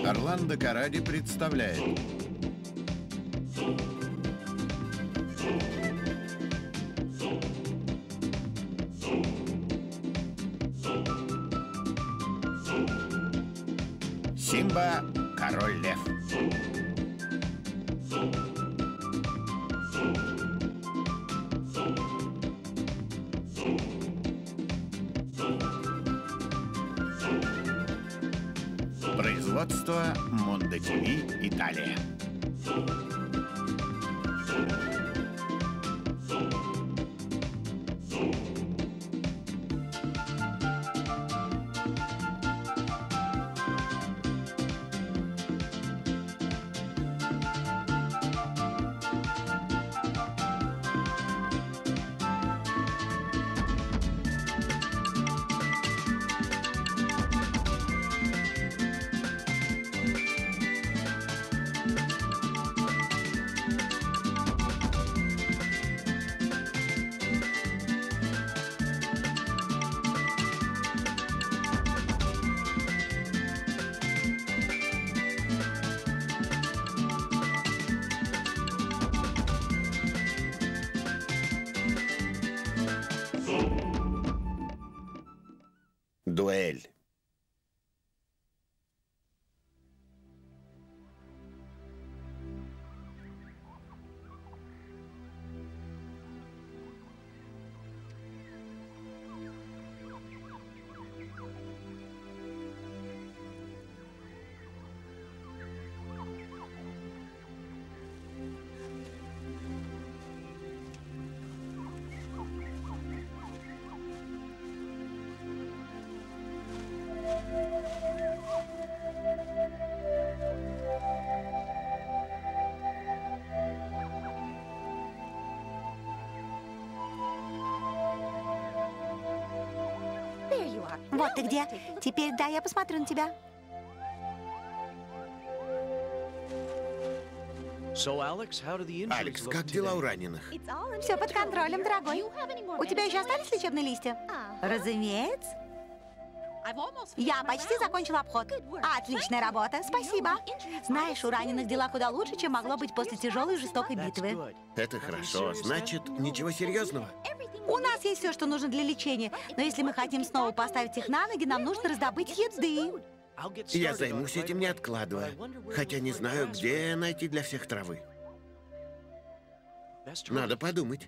Орландо Каради представляет. Симба, король лев. Производство Mondo TV, Италия. Дуэль. Вот ты где. Теперь да, я посмотрю на тебя. Алекс, как дела у раненых? Все под контролем, дорогой. У тебя еще остались лечебные листья? Разумеется. Я почти закончила обход. Отличная работа, спасибо. Знаешь, у раненых дела куда лучше, чем могло быть после тяжелой и жестокой битвы. Это хорошо. Значит, ничего серьезного? У нас есть все, что нужно для лечения. Но если мы хотим снова поставить их на ноги, нам нужно раздобыть еды. Я займусь этим, не откладывая. Хотя не знаю, где найти для всех травы. Надо подумать.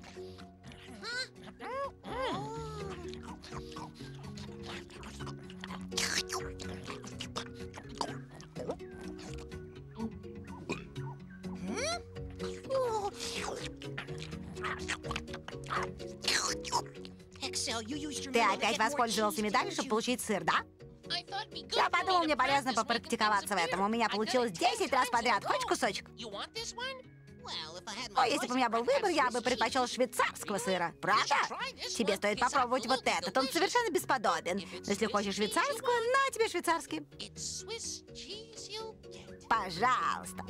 Ты опять воспользовался медалью, чтобы получить сыр, да? Я подумал, мне полезно попрактиковаться в этом. У меня получилось 10 раз подряд. Хочешь кусочек? О, если бы у меня был выбор, я бы предпочел швейцарского сыра. Правда? Тебе стоит попробовать вот этот. Он совершенно бесподобен. Но если хочешь швейцарского, на тебе швейцарский. Пожалуйста.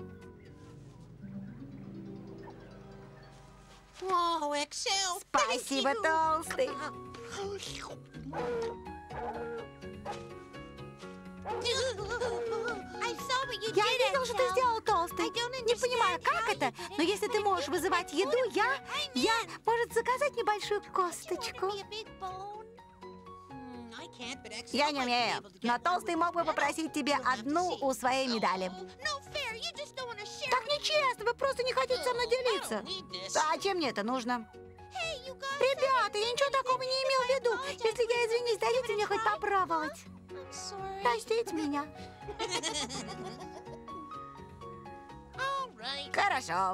Спасибо, толстый. Я видел, что ты сделал, толстый. Не понимаю, как это, но если ты можешь вызывать еду, я, может, заказать небольшую косточку? Я не умею, но толстый мог бы попросить тебе одну у своей медали. Так нечестно, вы просто не хотите со мной делиться. Зачем мне это нужно? Ребята, я ничего такого не имел в виду. Если я извинюсь, дайте мне хоть попробовать. Простите меня. Хорошо.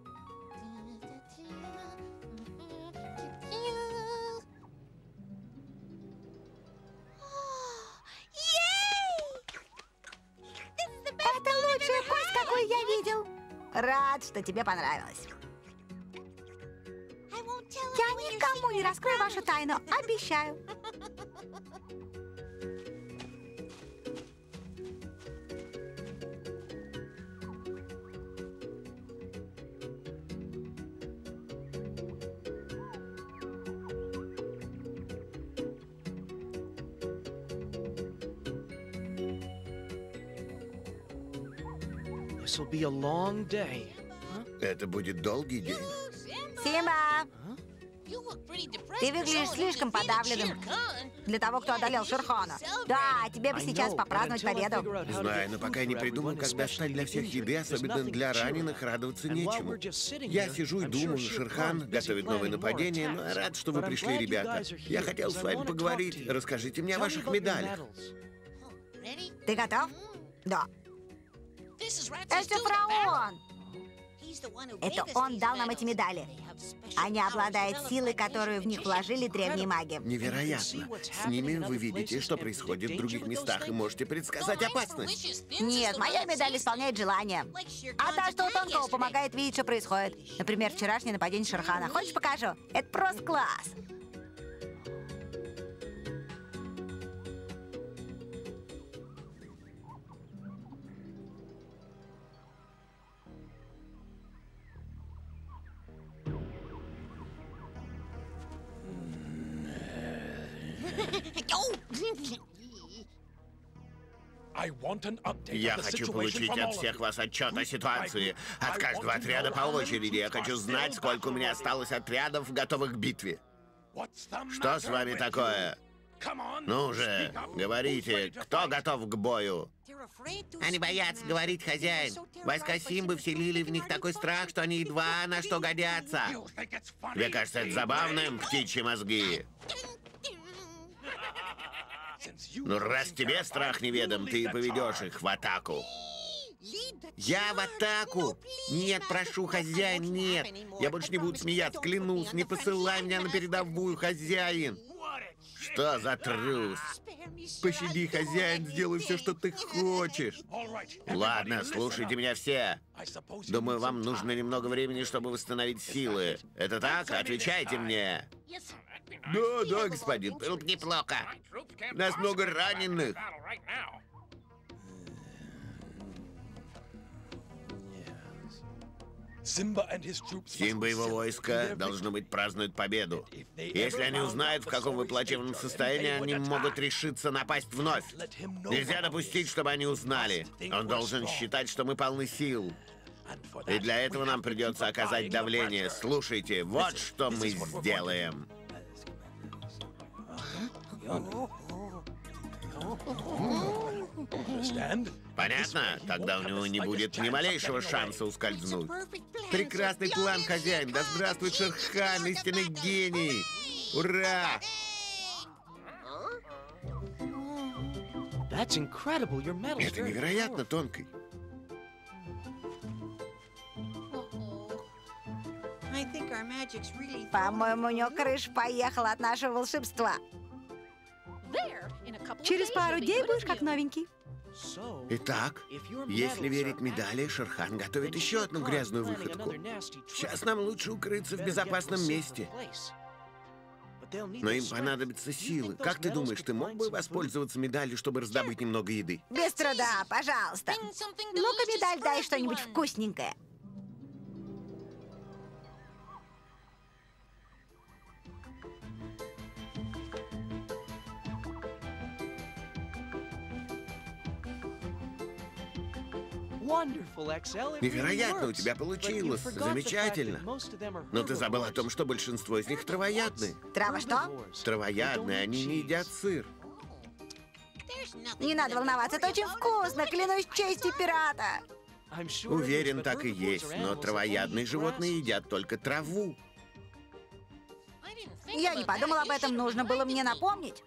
Это лучшая кость, какую я видел. Рад, что тебе понравилось. Я никому не раскрою вашу тайну, обещаю. Это будет долгий день. Симба, ты выглядишь слишком подавленным для того, кто одолел Шерхана. Да, тебе бы сейчас попраздновать победу. Знаю, но пока я не придумал, как достать для всех еды, особенно для раненых, радоваться нечему. Я сижу и думаю, Шерхан готовит новое нападение, но я рад, что вы пришли, ребята. Я хотел с вами поговорить. Расскажите мне о ваших медалях. Ты готов? Да. Это фараон! Это он дал нам эти медали. Они обладают силой, которую в них вложили древние маги. Невероятно. С ними вы видите, что происходит в других местах, и можете предсказать опасность. Нет, моя медаль исполняет желание. А та, что у Тонкого, помогает видеть, что происходит. Например, вчерашнее нападение Шерхана. Хочешь, покажу? Это просто класс. Я хочу получить от всех вас отчет о ситуации. От каждого отряда по очереди. Я хочу знать, сколько у меня осталось отрядов, готовых к битве. Что с вами такое? Ну же, говорите, кто готов к бою? Они боятся говорить, хозяин. Войска Симбы вселили в них такой страх, что они едва на что годятся. Тебе кажется это забавным, птичьи мозги? Ну, раз тебе страх неведом, ты поведешь их в атаку. Я в атаку? Нет, прошу, хозяин, нет. Я больше не буду смеяться, клянусь. Не посылай меня на передовую, хозяин. Что за трус? Пощади, хозяин, сделай все, что ты хочешь. Ладно, слушайте меня все. Думаю, вам нужно немного времени, чтобы восстановить силы. Это так? Отвечайте мне. Да, господин, было бы неплохо. Нас много раненых. Симба и его войско, должно быть, празднуют победу. Если они узнают, в каком вы плачевном состоянии, они могут решиться напасть вновь. Нельзя допустить, чтобы они узнали. Он должен считать, что мы полны сил. И для этого нам придется оказать давление. Слушайте, вот что мы сделаем. Понятно? Тогда у него не будет ни малейшего шанса ускользнуть. Прекрасный план, хозяин. Да здравствует Шерхан, истинный гений! Ура! Это невероятно, Тонкий. По-моему, у него крыша поехала от нашего волшебства. Через пару дней будешь как новенький. Итак, если верить медали, Шерхан готовит еще одну грязную выходку. Сейчас нам лучше укрыться в безопасном месте. Но им понадобятся силы. Как ты думаешь, ты мог бы воспользоваться медалью, чтобы раздобыть немного еды? Без труда, пожалуйста. Ну-ка, медаль, дай что-нибудь вкусненькое. Невероятно, у тебя получилось. Замечательно. Но ты забыл о том, что большинство из них травоядные. Трава что? Травоядные, они не едят сыр. Не надо волноваться, это очень вкусно, клянусь честью пирата. Уверен, так и есть, но травоядные животные едят только траву. Я не подумал об этом, нужно было мне напомнить.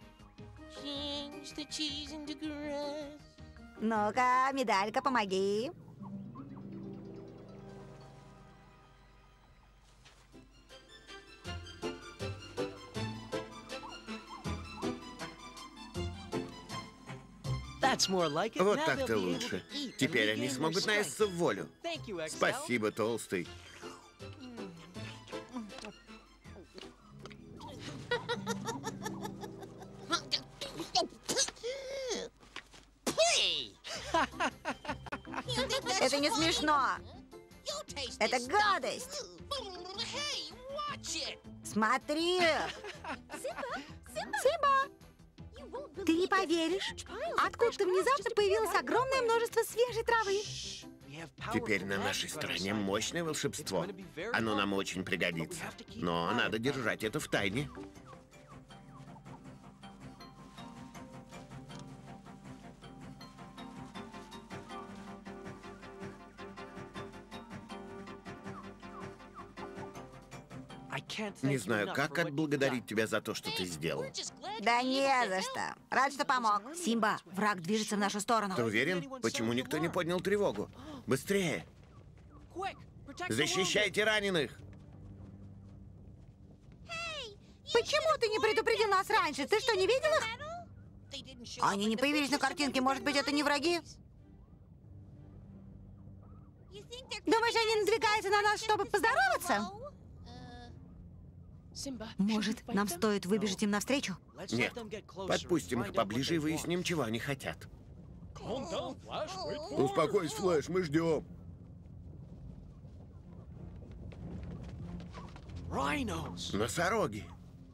Ну-ка, медалька, помоги. Вот так-то лучше. Теперь они смогут наесться в волю. Спасибо, Толстый. Это не смешно. Это гадость. Смотри. Симба, ты не поверишь. Откуда-то внезапно появилось огромное множество свежей травы. Теперь на нашей стороне мощное волшебство. Оно нам очень пригодится. Но надо держать это в тайне. Не знаю, как отблагодарить тебя за то, что ты сделал. Да не за что. Рад, что помог. Симба, враг движется в нашу сторону. Ты уверен? Почему никто не поднял тревогу? Быстрее! Защищайте раненых! Почему ты не предупредил нас раньше? Ты что, не видел их? Они не появились на картинке. Может быть, это не враги? Думаешь, они надвигаются на нас, чтобы поздороваться? Может, нам стоит выбежать им навстречу? Нет. Подпустим их поближе и выясним, чего они хотят. Успокойся, Флэш, мы ждем. Носороги.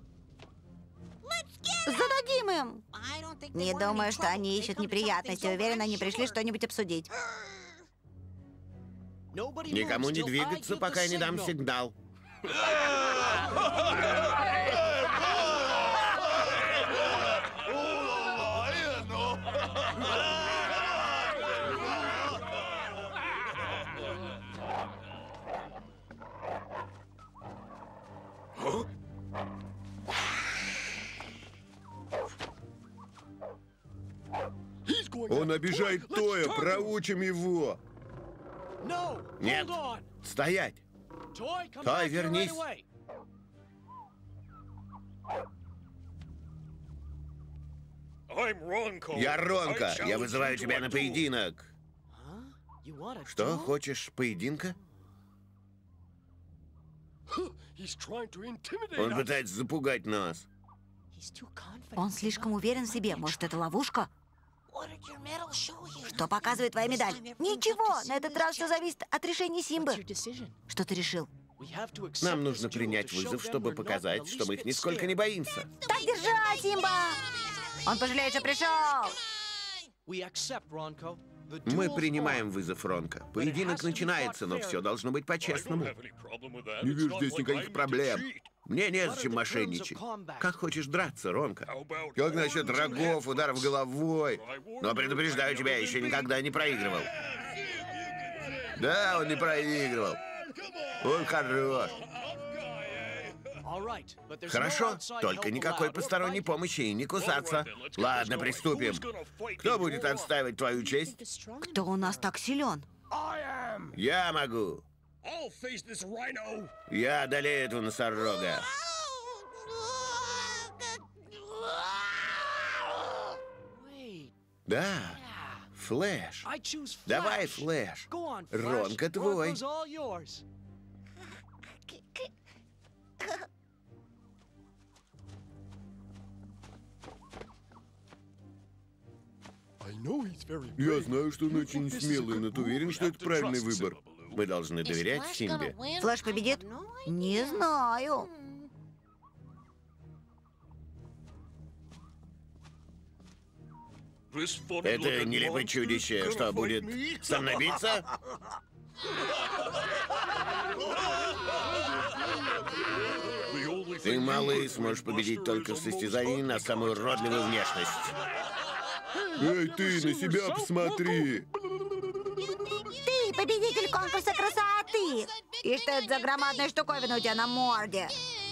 Зададим им! Не думаю, что они ищут неприятности. Уверен, они пришли что-нибудь обсудить. Никому не двигаться, пока я не дам сигнал. Он обижает Тоя, проучим его. Нет, стоять. Той, вернись. Я Ронка. Я вызываю тебя на поединок. Что, хочешь поединка? Он пытается запугать нас. Он слишком уверен в себе. Может, это ловушка? Что показывает твоя медаль? Ничего. На этот раз все зависит от решения Симбы. Что ты решил? Нам нужно принять вызов, чтобы показать, что мы их нисколько не боимся. Так держать, Симба! Он пожалеет, что пришел! Мы принимаем вызов, Ронка. Поединок начинается, но все должно быть по-честному. Не вижу здесь никаких проблем. Мне незачем мошенничать. Как хочешь драться, Ронка? Как насчет рогов, ударов головой? Но предупреждаю тебя, я еще никогда не проигрывал. Да, он не проигрывал. Он хорош. Хорошо, только никакой посторонней помощи и не кусаться. Ладно, приступим. Кто будет отстаивать твою честь? Кто у нас так силен? Я могу. Я одолею этого носорога. Да, Флэш. Давай, Флэш. Ронка твой. Я знаю, что он очень смелый, но ты уверен, что это правильный выбор? Мы должны доверять Симбе. Флэш победит? Не знаю. Это нелепое чудище. Что, будет со мной биться? Ты, малый, сможешь победить только в состязании на самую уродливую внешность. Эй, ты, на себя посмотри! Ты победитель конкурса красоты! И что это за громадная штуковина у тебя на морде?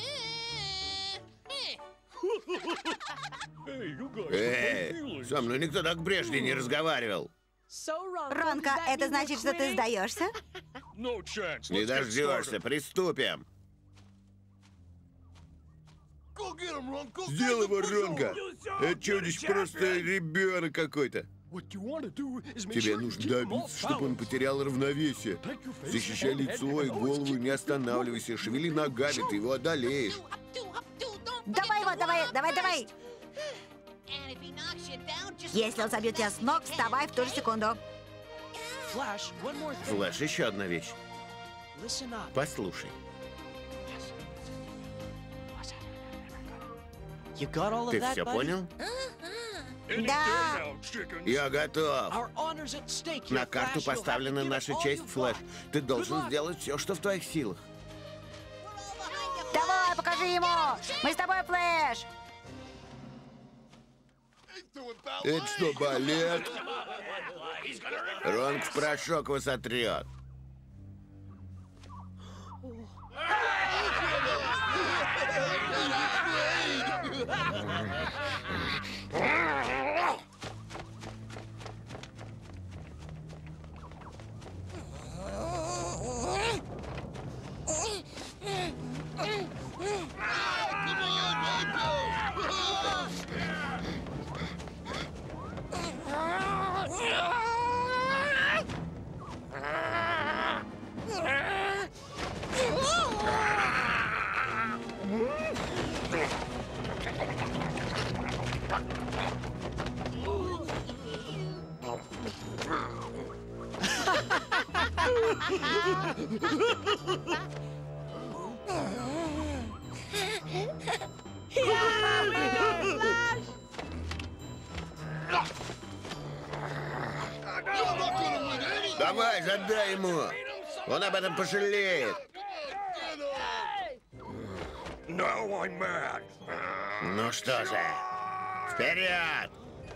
Со мной никто так прежде не разговаривал. Ронка, это значит, что ты сдаешься? Не дождешься, приступим. Сделай его, Ронка. Это чудище просто ребенок какой-то. Тебе нужно добиться, чтобы он потерял равновесие. Защищай лицо и голову, не останавливайся. Шевели ногами, ты его одолеешь. Давай его, давай! Если он собьет тебя с ног, вставай в ту же секунду. Флэш, еще одна вещь. Послушай. Ты все понял? Да. Я готов. На карту поставлена наша честь, Флэш. Ты должен сделать все, что в твоих силах. Давай, покажи ему. Мы с тобой, Флэш. Это что, балет? Ронг в порошок его сотрет. Давай, задай ему. Он об этом пожалеет. Ну что же, вперед!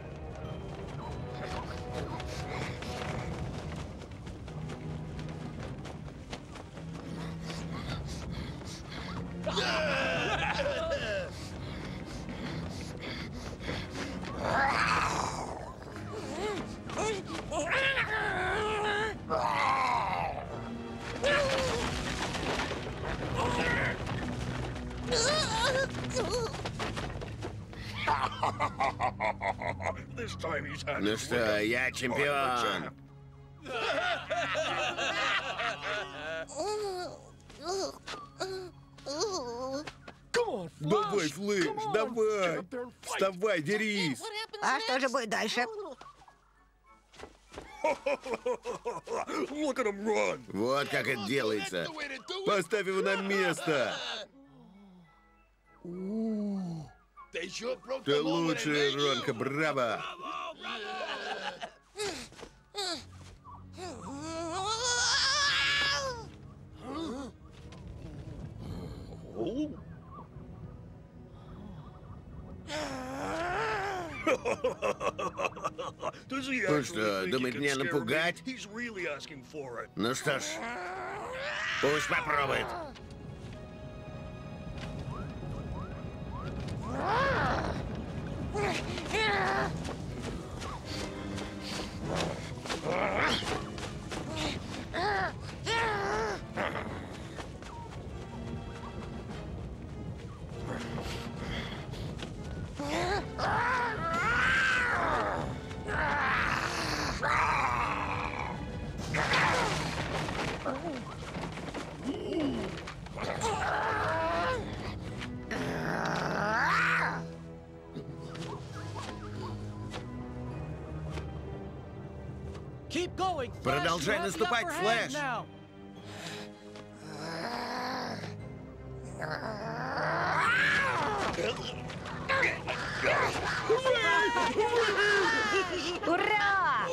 Ну что, я чемпион. Давай, Флэш, давай. Вставай, дерись. А что же будет дальше? Вот как это делается. Поставь его на место. Ты лучший, Ронка, браво. Он что, думает меня напугать? Ну что ж, пусть попробует. Продолжай наступать, Флэш! Ура!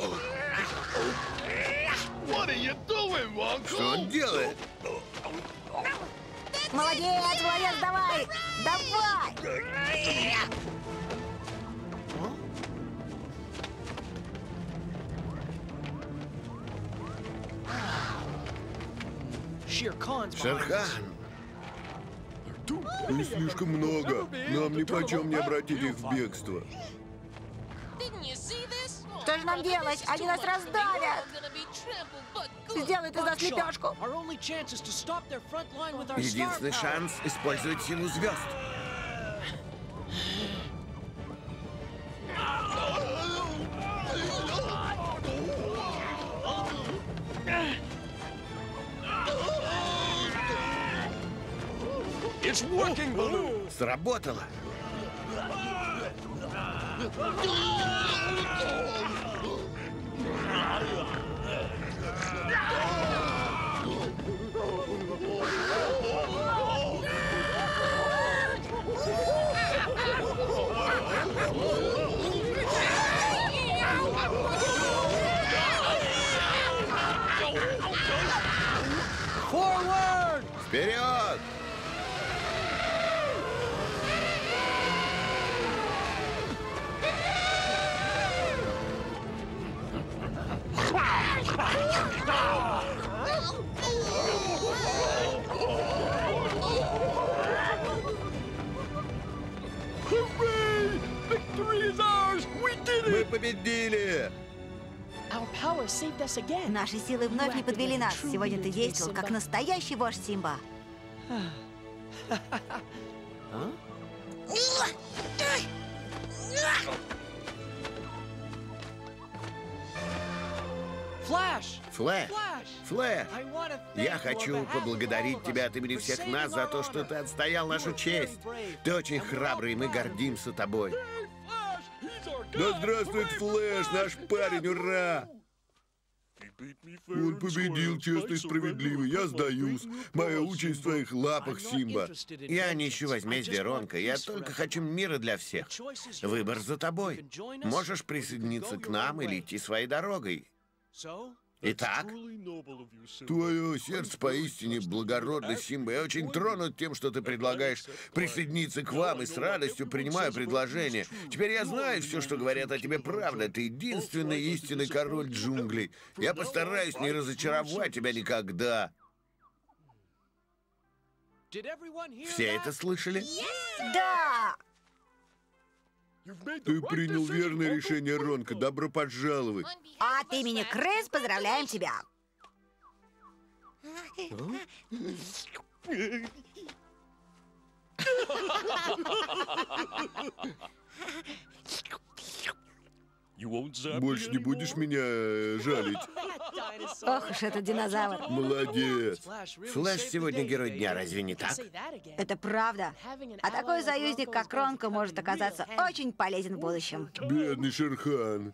Что он делает? Молодец, молодец, давай! Давай! Шерхан! Их слишком много. Нам нипочем не обратить их в бегство. Что же нам делать? Они нас раздавят! Сделай из нас лепешку! Единственный шанс — использовать силу звезд. Сработало. Вперед! Мы победили! Наши силы вновь не подвели нас. Сегодня ты действовал как настоящий вождь Симба. Флэш! Флэш! Я хочу поблагодарить тебя от имени всех нас за то, что ты отстоял нашу честь. Ты очень храбрый, и мы гордимся тобой. Да здравствует Флэш, наш парень, ура! Он победил, честно и справедливо. Я сдаюсь. Моя участь в твоих лапах, Симба. Я не ищу возмездия, Ронка. Я только хочу мира для всех. Выбор за тобой. Можешь присоединиться к нам или идти своей дорогой. Итак, твое сердце поистине благородно, Симба. Я очень тронут тем, что ты предлагаешь присоединиться к вам, и с радостью принимаю предложение. Теперь я знаю, все, что говорят о тебе, правда. Ты единственный истинный король джунглей. Я постараюсь не разочаровать тебя никогда. Все это слышали? Да! Ты принял верное решение, Ронка. Добро пожаловать. От имени крыс поздравляем тебя. Больше не будешь меня жалить? Ох уж этот динозавр. Молодец. Флэш сегодня герой дня, разве не так? Это правда. А такой союзник, как Ронка, может оказаться очень полезен в будущем. Бедный Шерхан.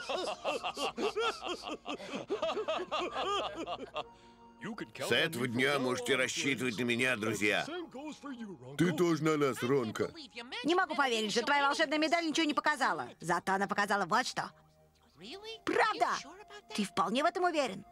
С этого дня можете рассчитывать на меня, друзья. Ты тоже на нас, Ронка. Не могу поверить, что твоя волшебная медаль ничего не показала. Зато она показала вот что. Правда? Ты вполне в этом уверен?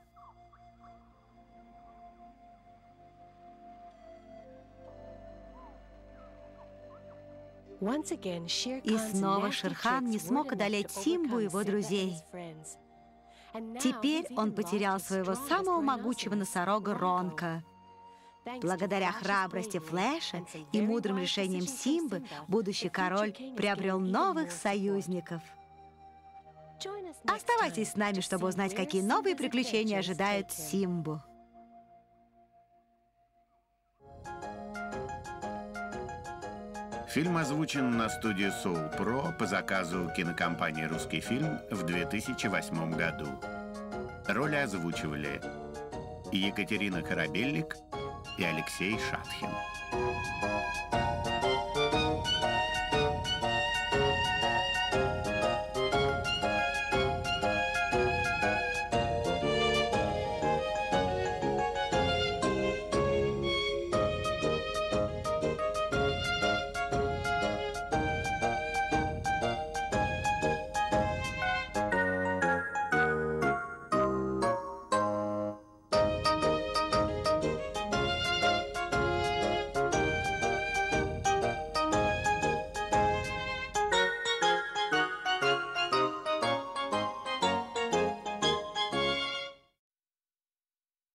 И снова Шерхан не смог одолеть Симбу и его друзей. Теперь он потерял своего самого могучего носорога Ронка. Благодаря храбрости Флэша и мудрым решениям Симбы, будущий король приобрел новых союзников. Оставайтесь с нами, чтобы узнать, какие новые приключения ожидают Симбу. Фильм озвучен на студии Soul Pro по заказу кинокомпании «Русский фильм» в 2008 году. Роли озвучивали Екатерина Корабельник и Алексей Шатхин.